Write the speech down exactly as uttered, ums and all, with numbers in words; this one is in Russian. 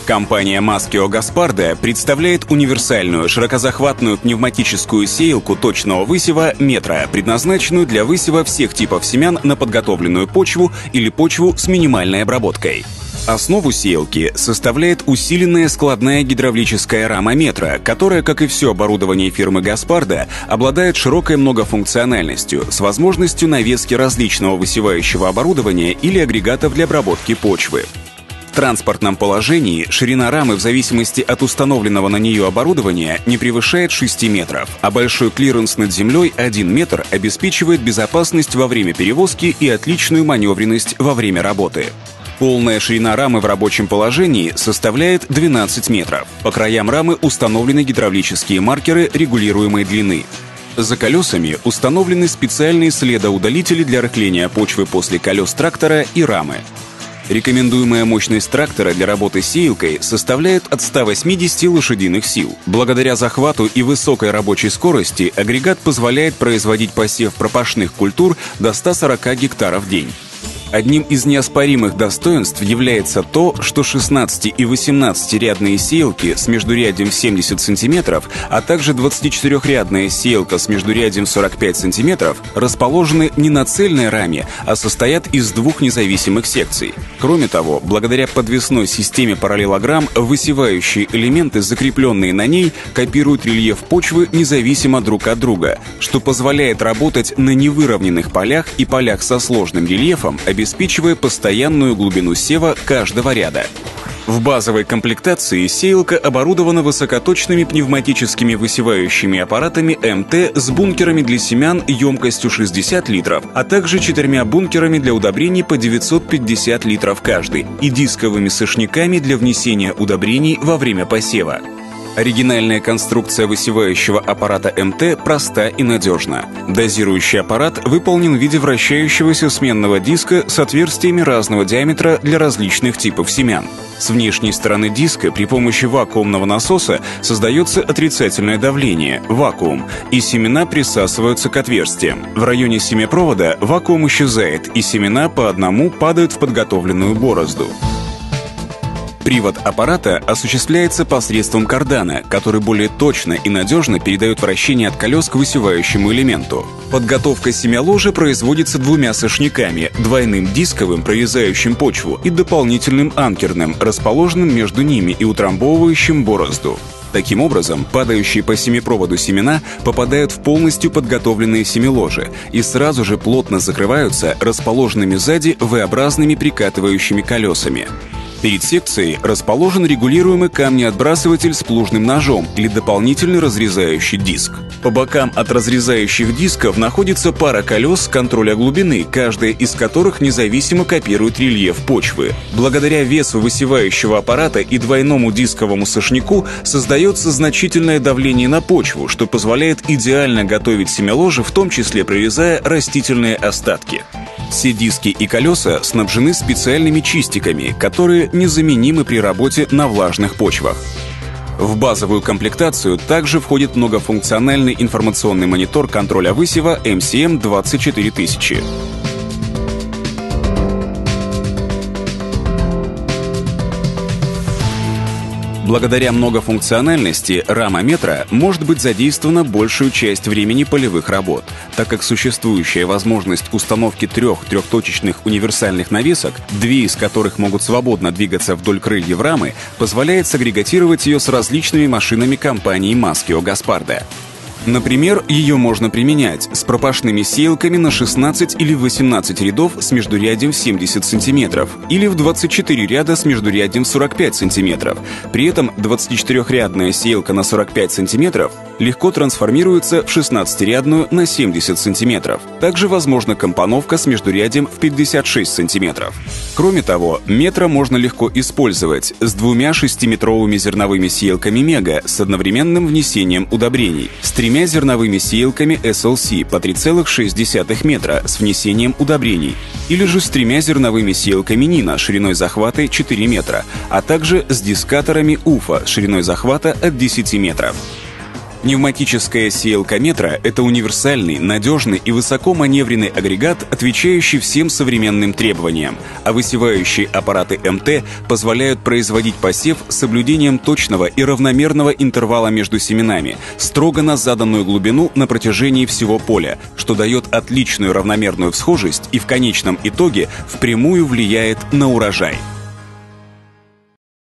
Компания Maschio Gaspardo представляет универсальную широкозахватную пневматическую сеялку точного высева метра, предназначенную для высева всех типов семян на подготовленную почву или почву с минимальной обработкой. Основу сеялки составляет усиленная складная гидравлическая рама метра, которая, как и все оборудование фирмы Gaspardo, обладает широкой многофункциональностью с возможностью навески различного высевающего оборудования или агрегатов для обработки почвы. В транспортном положении ширина рамы в зависимости от установленного на нее оборудования не превышает шести метров, а большой клиренс над землей один метр обеспечивает безопасность во время перевозки и отличную маневренность во время работы. Полная ширина рамы в рабочем положении составляет двенадцать метров. По краям рамы установлены гидравлические маркеры регулируемой длины. За колесами установлены специальные следоудалители для рыхления почвы после колес трактора и рамы. Рекомендуемая мощность трактора для работы с сеялкой составляет от ста восьмидесяти лошадиных сил. Благодаря захвату и высокой рабочей скорости агрегат позволяет производить посев пропашных культур до ста сорока гектаров в день. Одним из неоспоримых достоинств является то, что шестнадцати- и восемнадцатирядные сеялки с междурядьем в семьдесят сантиметров, а также двадцатичетырехрядная сеялка с междурядьем в сорок пять сантиметров расположены не на цельной раме, а состоят из двух независимых секций. Кроме того, благодаря подвесной системе параллелограмм, высевающие элементы, закрепленные на ней, копируют рельеф почвы независимо друг от друга, что позволяет работать на невыровненных полях и полях со сложным рельефом, обеспечивая постоянную глубину сева каждого ряда. В базовой комплектации сеялка оборудована высокоточными пневматическими высевающими аппаратами эм тэ с бункерами для семян емкостью шестьдесят литров, а также четырьмя бункерами для удобрений по девятьсот пятьдесят литров каждый и дисковыми сошниками для внесения удобрений во время посева. Оригинальная конструкция высевающего аппарата эм тэ проста и надежна. Дозирующий аппарат выполнен в виде вращающегося сменного диска с отверстиями разного диаметра для различных типов семян. С внешней стороны диска при помощи вакуумного насоса создается отрицательное давление – вакуум, и семена присасываются к отверстиям. В районе семяпровода вакуум исчезает, и семена по одному падают в подготовленную борозду. Привод аппарата осуществляется посредством кардана, который более точно и надежно передает вращение от колес к высевающему элементу. Подготовка семяложа производится двумя сошниками – двойным дисковым, прорезающим почву, и дополнительным анкерным, расположенным между ними и утрамбовывающим борозду. Таким образом, падающие по семяпроводу семена попадают в полностью подготовленные семяложи и сразу же плотно закрываются расположенными сзади вэ-образными прикатывающими колесами. Перед секцией расположен регулируемый камнеотбрасыватель с плужным ножом или дополнительный разрезающий диск. По бокам от разрезающих дисков находится пара колес контроля глубины, каждая из которых независимо копирует рельеф почвы. Благодаря весу высевающего аппарата и двойному дисковому сошнику создается значительное давление на почву, что позволяет идеально готовить семяложе, в том числе прорезая растительные остатки. Все диски и колеса снабжены специальными чистиками, которые незаменимы при работе на влажных почвах. В базовую комплектацию также входит многофункциональный информационный монитор контроля высева эм си эм двадцать четыре тысячи. Благодаря многофункциональности рама метра может быть задействована большую часть времени полевых работ, так как существующая возможность установки трех трехточечных универсальных навесок, две из которых могут свободно двигаться вдоль крыльев рамы, позволяет сагрегатировать ее с различными машинами компании Maschio Gaspardo. Например, ее можно применять с пропашными сеялками на шестнадцать или восемнадцать рядов с междурядьем в семьдесят сантиметров или в двадцать четыре ряда с междурядьем в сорок пять сантиметров. При этом двадцатичетырехрядная сеялка на сорок пять сантиметров легко трансформируется в шестнадцатирядную на семьдесят сантиметров. Также возможна компоновка с междурядьем в пятьдесят шесть сантиметров. Кроме того, метра можно легко использовать с двумя шестиметровыми зерновыми сеялками Мега с одновременным внесением удобрений, с тремя зерновыми сеялками эс эл си по три целых шесть десятых метра с внесением удобрений, или же с тремя зерновыми сеялками Нина шириной захвата четыре метра, а также с дискаторами Уфа шириной захвата от десяти метров. Пневматическая сеялка Метро — это универсальный, надежный и высокоманевренный агрегат, отвечающий всем современным требованиям, а высевающие аппараты эм тэ позволяют производить посев с соблюдением точного и равномерного интервала между семенами, строго на заданную глубину на протяжении всего поля, что дает отличную равномерную всхожесть и в конечном итоге впрямую влияет на урожай.